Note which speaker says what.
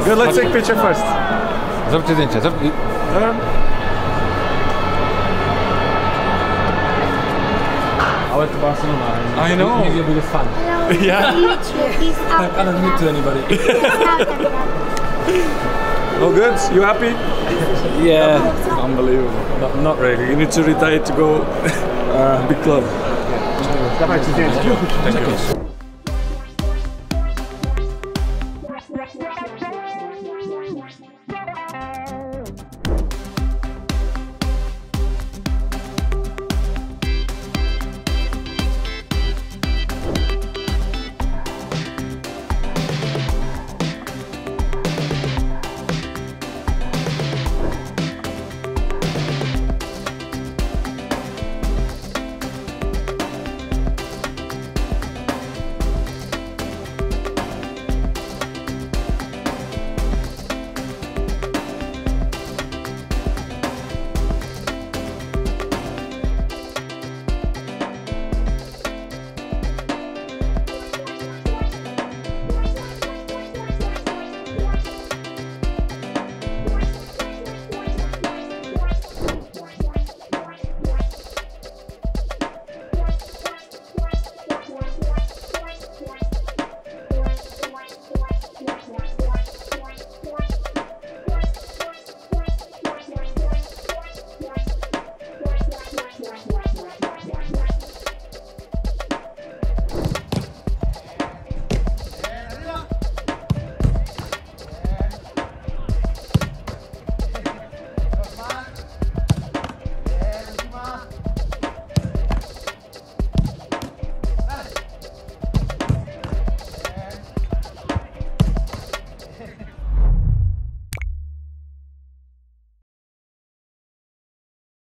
Speaker 1: Good, let's take picture first.
Speaker 2: Zróbcie zdjęcie. I went to Barcelona and
Speaker 1: I know.
Speaker 2: he's your biggest fan.
Speaker 1: Yeah.
Speaker 3: He's out.
Speaker 2: I cannot admit to anybody.
Speaker 1: Oh, good. You happy?
Speaker 2: Yeah.
Speaker 1: Unbelievable. Not really. You need to retire to go big club. Dawajcie zdjęcie. Dziękuję.